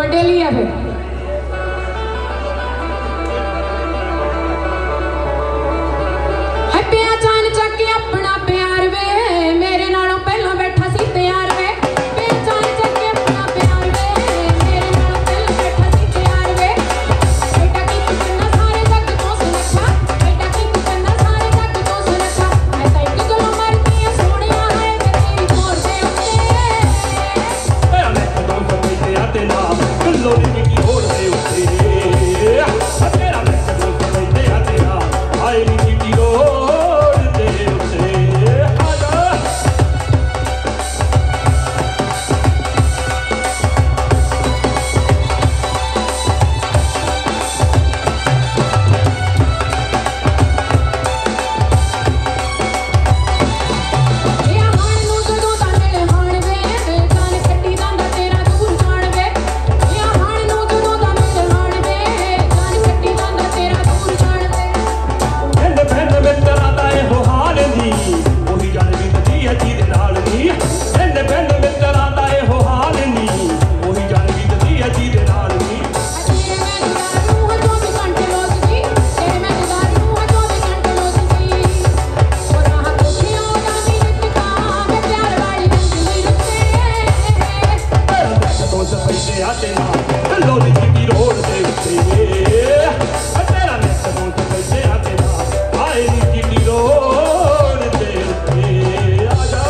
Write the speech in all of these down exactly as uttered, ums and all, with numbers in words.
ਤੁਹਾਡੇ ਲਈ ਆ ਫਿਰ। ਹੱਪਿਆ ਚਾਨ ਚੱਕ ਆਪਣਾ ਪਿਆਰ ਵੇ ਮੇਰੇ ਨਾਲੋਂ ਪਹਿਲਾਂ ਬੈਠਾ ਸੀ ਤਿਆਰ ਵੇ। ਹੱਪਿਆ ਚਾਨ ਚੱਕ ਆਪਣਾ ਪਿਆਰ ਵੇ ਮੇਰੇ ਨਾਲੋਂ ਪਹਿਲਾਂ ਬੈਠਾ ਸੀ ਤਿਆਰ ਵੇ। ਬੇਟਾ ਕੀ ਤੂੰ ਕਰਨਾ ਸਾਰੇ ਜੱਗ ਤੋਂ ਸੁਨੱਖਾ, ਬੇਟਾ ਕੀ ਤੂੰ ਕਰਨਾ ਸਾਰੇ ਜੱਗ ਤੋਂ ਸੁਨੱਖਾ। ਮੈਂ ਤਾਂ ਇੱਕ ਗੱਲੋਂ ਮਰਦੀ ਆ ਸੋਹਣਿਆ ਹੈ ਵੇ ਤੇਰੀ ਮੋਰ ਦੇ ਉੱਤੇ। ਮੇਰਾ ਮੈਂ ਕਦੋਂ ਸਮਝਦੇ ਆ ਤੇ ਨਾ ਗੱਲੋਂ ਦੀ ਕੀ ਹੋੜ ਦੇ ਉੱਤੇ। ਤੇਰਾ ਮੈਂ ਕਦੋਂ ਸਮਝਦੇ ਆ ਤੇ ਨਾ ਆਏ ਨੀ ਕੀ ਹੋੜ ਦੇ ਉੱਤੇ। ਆ ਜਾ ਇਹ ਹਾਣ ਨੂੰ ਜਦੋਂ ਦਾ ਮਿਲੇ ਹਾਣ ਵੇ ਜਾਨ ਕੱਟੀ ਜਾਂਦਾ ਤੇਰਾ ਦੂਰ ਜਾਣ ਵੇ। ਇਹ ਹਾਣ ਨੂੰ ਜਦੋਂ ਦਾ ਮਿਲੇ ਹਾਣ ਵੇ ਜਾਨ ਕੱਟੀ ਜਾਂਦਾ ਤੇਰਾ ਦੂਰ ਜਾਣ ਵੇ। ਕਹਿੰਦੇ ਭੈਣ ਮਿੱਤਰਾਂ ਦਾ ਇਹੋ ਹਾਲ ਨੀ ਉਹੀ ਜਾਣ ਵੀ ਵਧੀਆ ਜਿਹਦੇ ਨਾਲ ਨੀ। ਕਹਿੰਦੇ ਭੈਣ ਮਿੱਤਰਾਂ ਦਾ ਇਹੋ ਹਾਲ ਨੀ ਉਹੀ ਜਾਣ ਵੀ ਵਧੀਆ ਜਿਹਦੇ ਨਾਲ ਨੀ। ਤੇਰੇ ਮੈਂ ਦਿਦਾਰ ਨੂੰ ਹਾਂ ਚੌਵੀ ਘੰਟੇ ਲੋਚਦੀ, ਤੇਰੇ ਮੈਂ ਦਿਦਾਰ ਨੂੰ ਹਾਂ ਚੌਵੀ ਘੰਟੇ ਲੋਚਦੀ। ਉਹ ਰਾਹ ਕੋਠੀਆਂ ਜਾਂਦੀ ਨਿੱਕਾ ਵੇ ਪਿਆਰ ਵਾਲੀ ਗੁੰਦਲੀ ਰੁੱਤੇ। ਤੇਰਾ ਮੈਂ ਕਦੋਂ ਸਮਝਦੇ ਆ ਤੇ ਨਾ ਗੱਲੋਂ ਦੀ ਕੀ ਹੋੜ ਦੇ ਉੱਤੇ। ਤੇਰਾ ਮੈਂ ਕਦੋਂ ਸਮਝਦੇ ਆ ਤੇ ਨਾ ਆਏ ਨੀ ਕੀ ਹੋੜ ਦੇ ਉੱਤੇ। ਆ ਜਾ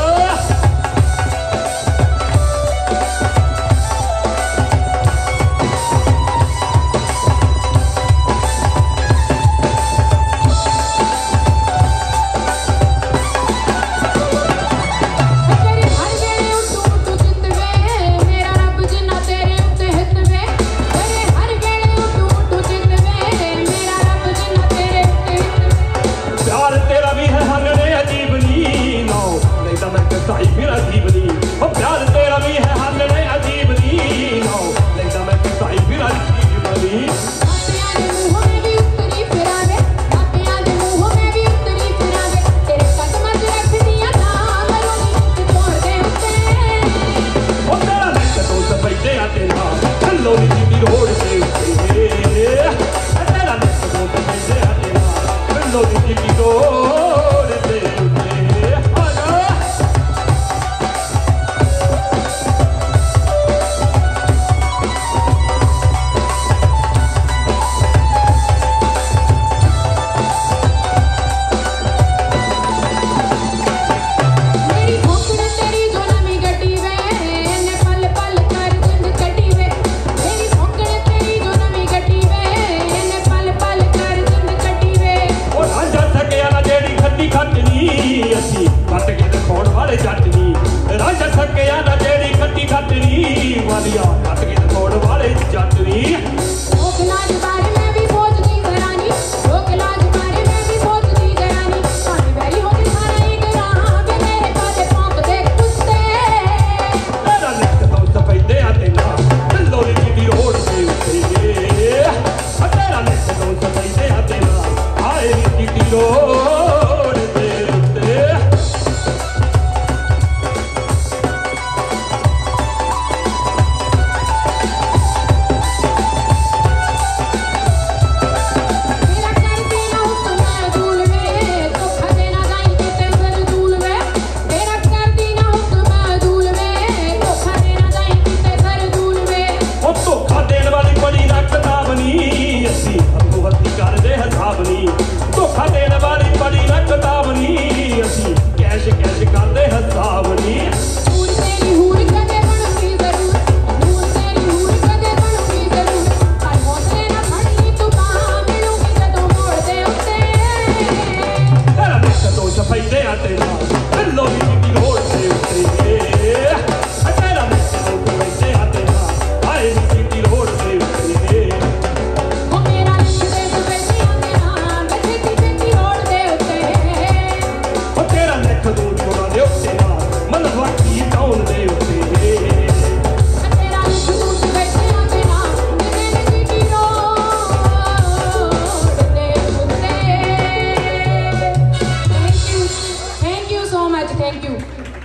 ਤੇਰੀ ਹਰ ਵੇਲੇ ਉੱਟੂ ਉੱਟੂ ਚਿੱਤ ਵੇ ਮੇਰਾ ਰੱਬ ਜਿੰਨਾ ਤੇਰੇ ਉੱਤੇ ਹਿੱਤ ਵੇ। ਤੇਰੇ ਹਰ ਵੇਲੇ ਉੱਟੂ ਉੱਟੂ ਚਿੱਤ ਵੇ ਮੇਰਾ ਰੱਬ ਜਿੰਨਾ ਤੇਰੇ ਉੱਤੇ ਹਿੱਤ ਵੇ। ਪਿਆਰ ਤੇਰਾ ਵੀ ਹੈ ਹੰਗਣੇ ਅਜੀਬ ਨੀ ਨੋ ਨਹੀਂ ਤਾਂ ਮੈਂ ਕਸਾਈ ਫਿਰ ਅਜੀਬ ਨੀ। ਉਹ ਪਿਆਰ ਤੇਰਾ ਵੀ ਹੈ ਹੰਗਣੇ ਅਜੀਬ ਨੀ ਨੋ ਨਹੀਂ ਤਾਂ ਮੈਂ ਕਸਾਈ ਫਿਰ ਅਜੀਬ ਨੀ। ਮਾਪਿਆਂ ਦੇ ਮੂੰਹੋਂ ਮੈਂ ਵੀ ਉਤਰੀ ਫਿਰਾਂ ਵੇ, ਮਾਪਿਆਂ ਦੇ ਮੂੰਹੋਂ ਮੈਂ ਵੀ ਉਤਰੀ ਫਿਰਾਂ ਵੇ। ਤੇਰੇ ਕਦਮਾਂ 'ਚ ਰੱਖਦੀਆਂ ਤਾਂ ਮਰੂੰਗੀ ਇੱਕ ਤੋੜ ਦੇ ਉੱਤੇ। ਉਹ ਤੇਰਾ ਮੈਂ ਕਦੋਂ ਸਮਝਦੇ ਆ ਤੇ ਨਾ ਗੱਲੋਂ ਦੀ ਕੀ ਹੋੜ ਦੇ ਉੱਤੇ। ਤੇਰਾ ਮੈਂ ਕਦੋਂ ਸਮਝਦੇ ਆ ਤੇ ਨਾ ਗੱਲੋਂ ਦੀ ਕੀ ਹੋੜ ਦੇ ਉੱਤੇ। ਆ ਜਾ ਮੇਰੀ ਭੁੱਖੜ ਤੇਰੀ ਜੋ ਨਵੀਂ ਗੱਡੀ ਵੇ ਇਹਨੇ ਪਲ ਪਲ ਕਰ ਜਿੰਦ ਕੱਟੀ ਵੇ। ਮੇਰੀ ਭੁੱਖੜ ਤੇਰੀ ਜੋ ਨਵੀਂ ਗੱਡੀ ਵੇ ਇਹਨੇ ਪਲ ਪਲ ਕਰ ਜਿੰਦ ਕੱਟੀ ਵੇ। ਉਹ ਰਾਂਝਾ ਸਕਿਆ ਨਾ ਜਿਹੜੀ ਖੱਟੀ ਖੱਟਣੀ ਅਸੀਂ ਕੱਟ ਕੇ ਦਿਖਾਉਣ ਵਾਲੇ ਜੱਟ ਨੀ। ਰਾਂਝਾ ਸਕਿਆ ਨਾ ਜਿਹੜੀ ਖੱਟੀ ਖੱਟਣੀ ਵਧੀਆ ਕੱਟ ਕੇ ਦਿਖਾਉਣ ਵਾਲੇ ਜੱਟ ਨੀ। ਲੋਕ ਲਾਜ ਬਾਰੇ ਮੈਂ ਵੀ ਸੋਚਦੀ ਕਰਾਂਗੀ, ਲੋਕ ਲਾਜ ਬਾਰੇ ਮੈਂ ਵੀ ਸੋਚਦੀ ਕਰਾਂਗੀ। ਭਾਵੇਂ ਵੈਰੀ ਹੋ ਕੇ ਸਾਰਾ ਹੀ ਕਰਾਂ ਵੇ ਮੇਰੇ ਕਾਦੇ ਭੌਂਕਦੇ ਕੁੱਤੇ। ਤੇਰਾ ਨੱਕ ਤੋਂ ਸਫੈਦੇ ਆ ਤੇ ਨਾ ਗੱਲੋਂ ਦੀ ਕੀ ਹੋੜ ਦੇ ਉੱਤੇ। ਤੇਰਾ ਨੱਕ ਤੋਂ ਸਫੈਦੇ ਆ ਤੇ ਨਾ ਆਏ ਨੀ ਕੀ ਹੋੜ ਦੇ ਉੱਤੇ। ਮੇਰਾ ਕਰਦੀ ਨਾ ਹੁਕਮ ਮੈਂ ਦੂਲ ਵੇ ਧੋਖਾ ਦੇਣਾ ਜਾਈ ਕਿਤੇ ਜ਼ਰਦੂਲ ਵੇ। ਮੇਰਾ ਕਰਦੀ ਨਾ ਹੁਕਮ ਮੈਂ ਦੂਲ ਵੇ ਧੋਖਾ ਦੇਣਾ ਜਾਈ ਕਿਤੇ ਜ਼ਰਦੂਲ ਵੇ। ਉਹ ਧੋਖਾ ਦੇਣ ਵਾਲੀ ਬੜੀ ਨਾ ਕਿਤਾਬ ਨੀ ਅਸੀਂ ਅੱਗੋਂ ਹੱਥੀ ਕਰਦੇ ਹਿਸਾਬ ਨੀ। ਧੋਖਾ ਦੇਣ ਵਾਲੀ ਬੜੀ ਨਾ ਕਿਤਾਬ ਨੀ ਅਸੀਂ ਕੈਸ਼ ਕੈਸ਼ ਕਰਦੇ ਹਿਸਾਬ ਨੀ। ਹੂਰ ਤੇਰੀ ਹੂਰ ਕਦੇ ਬਣੂਗੀ ਜ਼ਰੂਰ, ਹੂਰ ਤੇਰੀ ਹੂਰ ਕਦੇ ਬਣੂਗੀ ਜ਼ਰੂਰ। ਪਰ ਹੌਸਲੇ ਨਾ ਫੜ ਲਈ ਤੂੰ ਬਾਂਹ ਮਿਲੂਗੀ ਜਦੋਂ ਮੋੜ ਦੇ ਉੱਤੇ। ਤੇਰਾ ਨੱਕ ਤੋਂ ਸਫੈਦੇ ਆ ਤੇ ਨਾ ਗੱਲੋਂ ਦੀ ਕੀ ਹੋੜ ਦੇ ਉੱਤੇ। ਤੇਰਾ ਨੱਕ ਤੋਂ ਸਫੈਦੇ ਆ ਤੇ ਨਾ ਆਏ ਨੀ ਕੀ ਹੋੜ ਦੇ ਉੱਤੇ। ਉਹ ਮੇਰਾ ਲਿਖਦੇ ਸਵੇਤੀਆਂ ਦੇ ਨਾਂ ਵੇ ਛੇਤੀ ਛੇਤੀ ਰੋੜ ਦੇ ਉੱਤੇ। ਉਹ ਤੇਰਾ ਨੱਕ ਤੋਂ ਜੋੜਾਂ ਦੇ ਉੱਤੇ ਨਾ ਮਨ ਵਾਕੀ ਟਾਉਣ ਦੇ ਉੱਤੇ। ਤੇਰਾ ਲਿਖ ਤੂੰ ਸਵੇਤੀਆਂ ਦੇ ਨਾਂ ਵੇ ਛੇਤੀ ਛੇਤੀ ਰੋੜ ਦੇ ਉੱਤੇ। Thank you, thank you so much, thank you.